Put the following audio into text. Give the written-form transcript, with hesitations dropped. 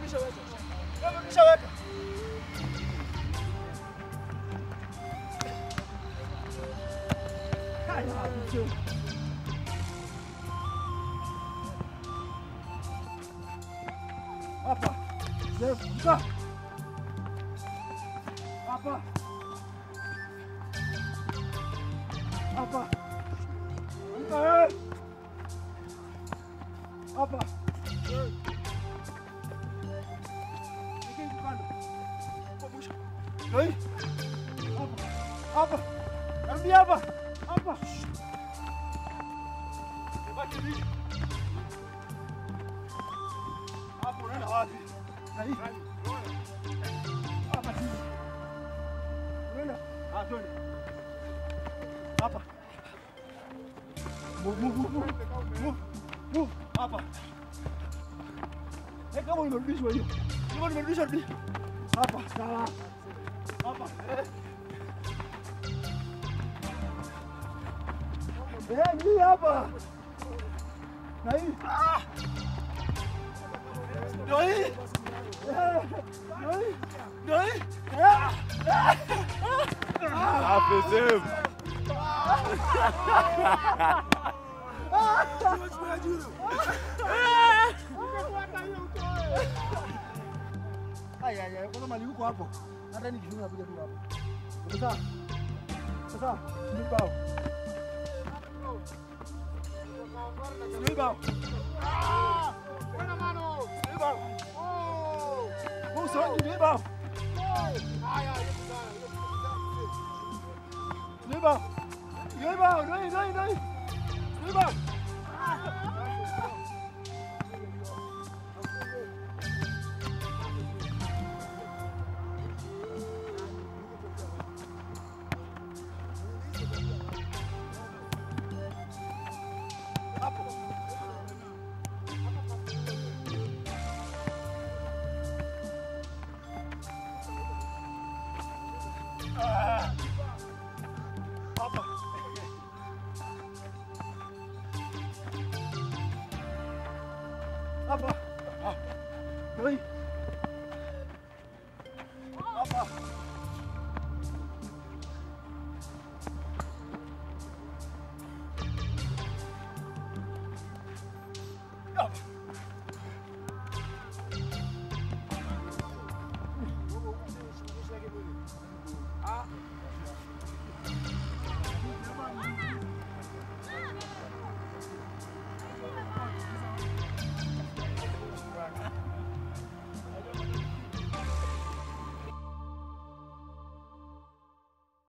Nishaweka. Haya, mzee. Hapa. Mka. Hapa. Hapa. Mka. Hapa. Nikeni kando. Kubusha. Doi. Hapa. Hapa. Rudi hapa. Hapa. Baki hivi. Hapo unaenda wapi? Na hii. Hapa chini. Unaenda? Twende. Hapa. Move. Hapa. Kama nimerudishwa hiyo. Kama nimerudishwa rudi. Hapa. Sawa. Hapa. Hii hapa. Na hii. Ndio hii. Ndio hii. Hapo sehemu. Haya, kuna mali huko hapo. Hata nikishuna nakuja tu hapo. Sasa. Sasa, nibao. Nibao. Buena mano. Nibao. Oh! Uso nibao. Haya, nibao. Nibao, dai. Nibao. Apa? Doi.